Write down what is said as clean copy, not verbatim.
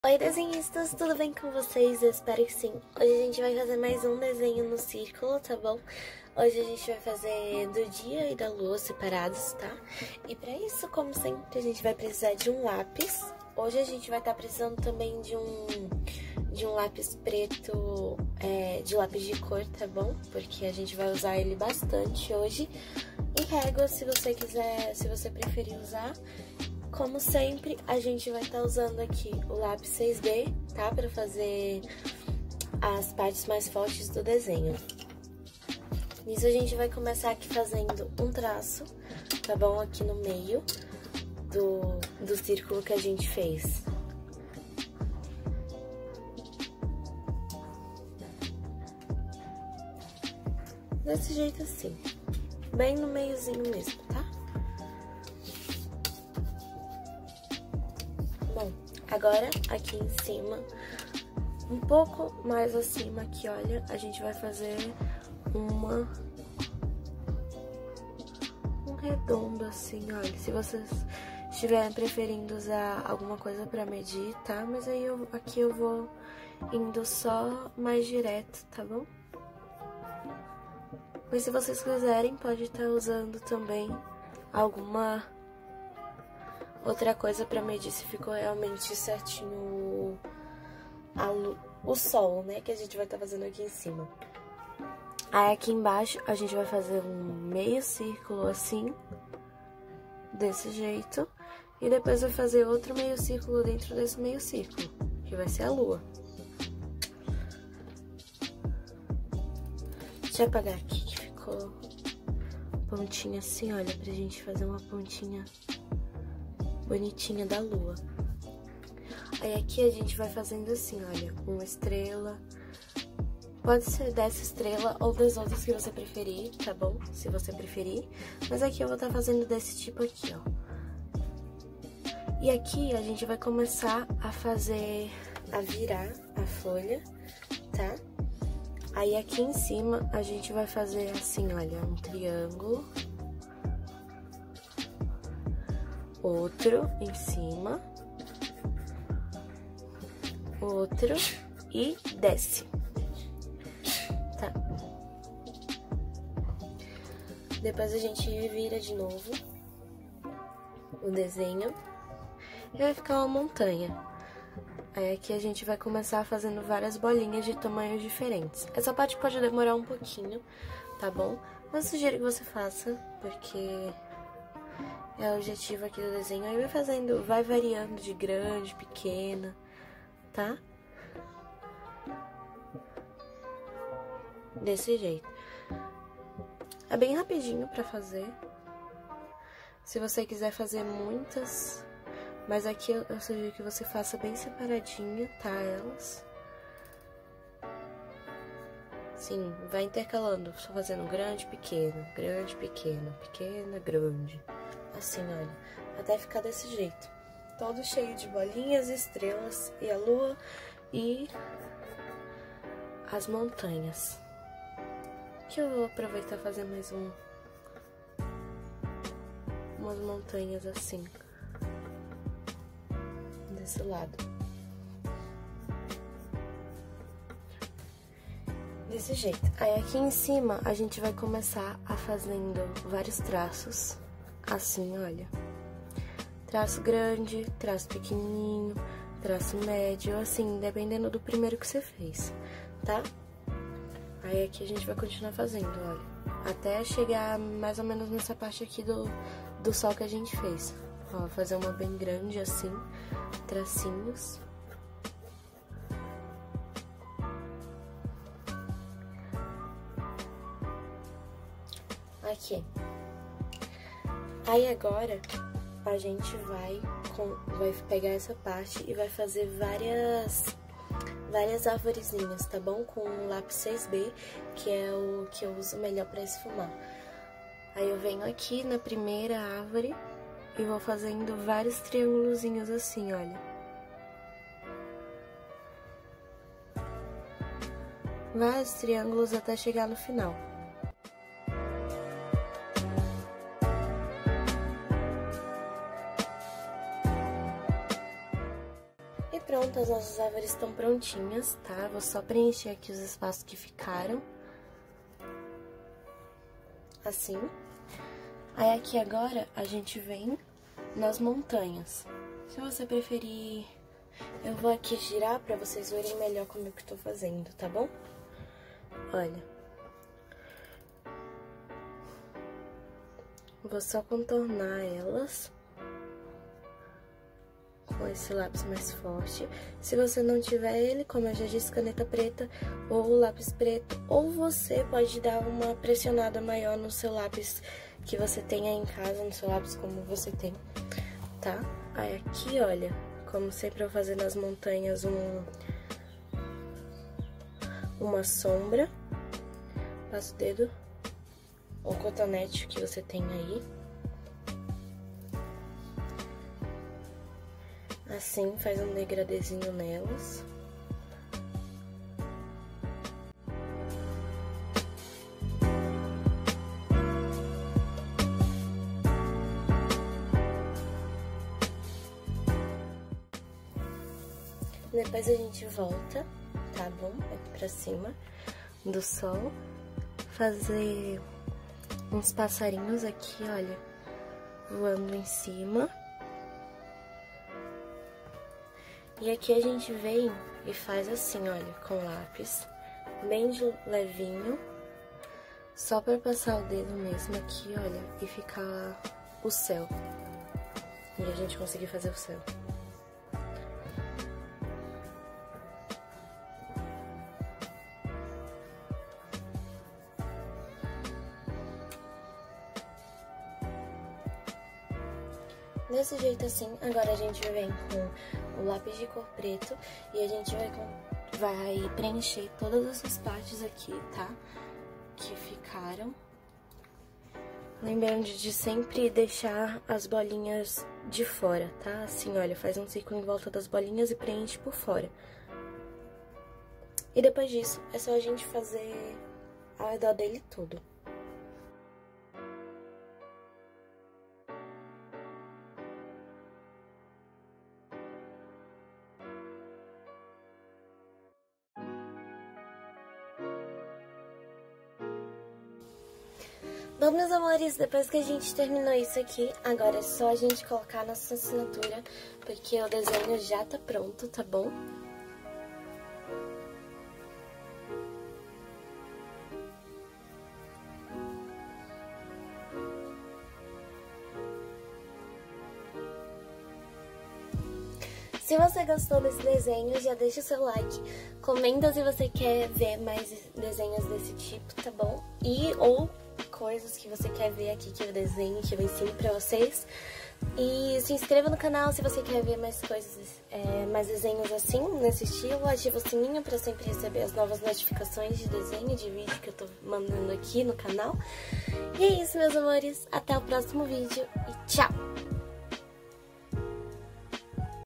Oi, desenhistas, tudo bem com vocês? Eu espero que sim. Hoje a gente vai fazer mais um desenho no círculo, tá bom? Hoje a gente vai fazer do dia e da lua separados, tá? E pra isso, como sempre, a gente vai precisar de um lápis. Hoje a gente vai estar precisando também de um lápis preto, de lápis de cor, tá bom? Porque a gente vai usar ele bastante hoje. E régua, se você quiser, se você preferir usar. Como sempre, a gente vai estar usando aqui o lápis 6B, tá? Pra fazer as partes mais fortes do desenho. Nisso a gente vai começar aqui fazendo um traço, tá bom? Aqui no meio do círculo que a gente fez. Desse jeito assim, bem no meiozinho mesmo, tá? Bom, agora aqui em cima, um pouco mais acima aqui, olha, a gente vai fazer um redondo assim, olha, se vocês estiverem preferindo usar alguma coisa pra medir, tá? Mas aí aqui eu vou indo só mais direto, tá bom? Mas se vocês quiserem, pode estar usando também alguma outra coisa pra medir se ficou realmente certinho o sol, né, que a gente vai estar fazendo aqui em cima. Aí aqui embaixo a gente vai fazer um meio círculo assim, desse jeito, e depois vai fazer outro meio círculo dentro desse meio círculo, que vai ser a lua. Deixa eu apagar aqui que ficou pontinha assim, olha, pra gente fazer uma pontinha bonitinha da lua. Aí aqui a gente vai fazendo assim, olha, uma estrela. Pode ser dessa estrela ou das outras que você preferir, tá bom? Se você preferir. Mas aqui eu vou estar fazendo desse tipo aqui, ó. E aqui a gente vai começar a virar a folha, tá? Aí aqui em cima a gente vai fazer assim, olha, um triângulo. Outro em cima, outro e desce, tá? Depois a gente vira de novo o desenho e vai ficar uma montanha. Aí aqui a gente vai começar fazendo várias bolinhas de tamanhos diferentes. Essa parte pode demorar um pouquinho, tá bom? Mas eu sugiro que você faça, porque é o objetivo aqui do desenho. Aí vai variando de grande, pequena, tá? Desse jeito. É bem rapidinho pra fazer. Se você quiser fazer muitas, mas aqui eu sugiro que você faça bem separadinho, tá? Elas. Sim, vai intercalando, só fazendo grande, pequeno, pequena, grande. Assim, olha, até ficar desse jeito. Todo cheio de bolinhas, estrelas e a lua e as montanhas. Que eu vou aproveitar e fazer mais umas montanhas assim, desse lado. Desse jeito. Aí aqui em cima a gente vai começar a fazendo vários traços. Assim, olha, traço grande, traço pequenininho, traço médio, assim, dependendo do primeiro que você fez, tá? Aí aqui a gente vai continuar fazendo, olha, até chegar mais ou menos nessa parte aqui do sol que a gente fez. Ó, fazer uma bem grande assim, tracinhos. Aqui. Aí agora a gente vai pegar essa parte e vai fazer várias arvorezinhas, tá bom? Com o lápis 6B, que é o que eu uso melhor pra esfumar. Aí eu venho aqui na primeira árvore e vou fazendo vários triângulozinhos assim, olha. Vários triângulos até chegar no final. pronto, momento as nossas árvores estão prontinhas, tá? Vou só preencher aqui os espaços que ficaram. Assim. Aí aqui agora a gente vem nas montanhas. Se você preferir, eu vou aqui girar pra vocês verem melhor como eu que tô fazendo, tá bom? Olha. Vou só contornar elas com esse lápis mais forte. Se você não tiver ele, como eu já disse, caneta preta ou lápis preto, ou você pode dar uma pressionada maior no seu lápis que você tem aí em casa, no seu lápis como você tem, tá? Aí aqui, olha, como sempre eu vou fazer nas montanhas uma sombra. Passa o dedo, ou cotonete que você tem aí. Assim, faz um degradezinho nelas. Depois a gente volta, tá bom? Aqui pra cima do sol. Fazer uns passarinhos aqui, olha, voando em cima. E aqui a gente vem e faz assim, olha, com lápis, bem de levinho, só pra passar o dedo mesmo aqui, olha, e ficar o céu. E a gente conseguir fazer o céu. Desse jeito assim, agora a gente vem com o lápis de cor preto e a gente vai preencher todas essas partes aqui, tá? Que ficaram. Lembrando de sempre deixar as bolinhas de fora, tá? Assim, olha, faz um círculo em volta das bolinhas e preenche por fora. E depois disso, é só a gente fazer ao redor dele tudo. Bom, meus amores, depois que a gente terminou isso aqui, agora é só a gente colocar a nossa assinatura, porque o desenho já tá pronto, tá bom? Se você gostou desse desenho, já deixa o seu like, comenta se você quer ver mais desenhos desse tipo, tá bom? Ou coisas que você quer ver aqui que eu desenho, que eu ensino pra vocês. E se inscreva no canal se você quer ver mais coisas, mais desenhos assim, nesse estilo. Ativa o sininho pra sempre receber as novas notificações de desenho, de vídeo que eu tô mandando aqui no canal. E é isso, meus amores. Até o próximo vídeo e tchau!